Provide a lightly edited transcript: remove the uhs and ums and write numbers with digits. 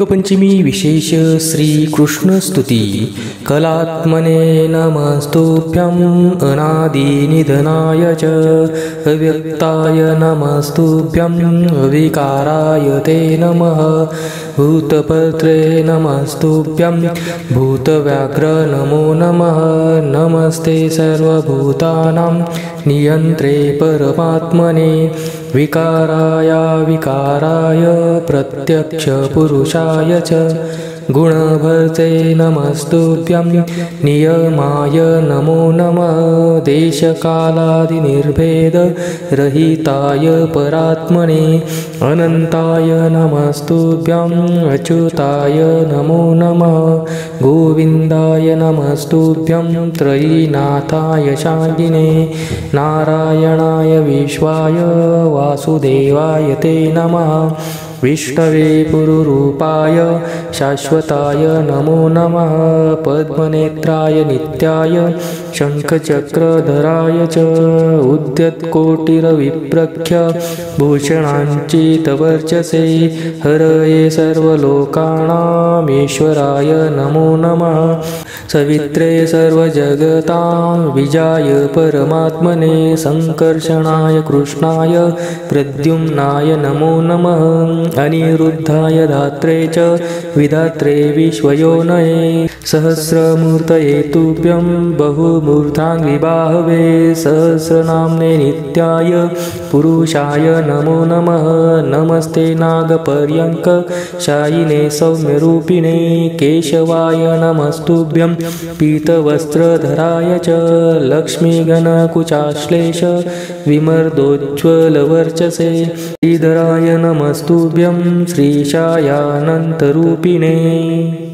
पंचमी विशेष श्री कृष्ण स्तुति कलात्मने नमस्तुभ्यं अनादि निधनाय च अव्यक्ताय नमस्तुभ्यं विकाराय ते नमः भूतपत्रे नमस्तुभ्यं भूतव्याघ्र नमो नमः नमस्ते सर्वभूतानां नियन्त्रे परमात्मने विकाराय विकाराय प्रत्यक्ष पुरुषाय च गुणभर्ते नमस्तुभ्यं नियमाय नमो नमः देशकालादिनिर्भेद रहिताय परात्मने अनन्ताय नमस्तुभ्यं अच्युताय नमो नमः गोविन्दाय नमस्तुभ्यं त्रयीनाथाय शान्तिने नारायणाय विश्वाय वासुदेवाय ते नमः विष्णवे पुरुरूपाय शाश्वताय नमो नमः पद्मनेत्राय नित्याय शङ्खचक्रधराय च उद्यत्कोटिरविप्रख्य भूषणाञ्चितवर्चसे हरये सर्वलोकानामीश्वराय नमो नमः सवित्रे सर्वजगतां विजाय परमात्मने संकर्षणाय कृष्णाय प्रद्युम्नाय नमो नमः अनिरुद्धाय धात्रे च विधात्रे विश्वयोनये सहस्रमूर्तये तुभ्यं बहुमूर्धाङ्घ्रिबाहवे सहस्रनाम्ने नित्याय पुरुषाय नमो नमः नमस्ते नागपर्यङ्क शायिने सौम्यरूपिणे केशवाय नमस्तुभ्यं पीतवस्त्रधराय च लक्ष्मीगणकुचाश्लेष विमर्दोज्ज्वलवर्चसे श्रीधराय नमस्तुभ्यं श्रीशायानन्तरूपिणे।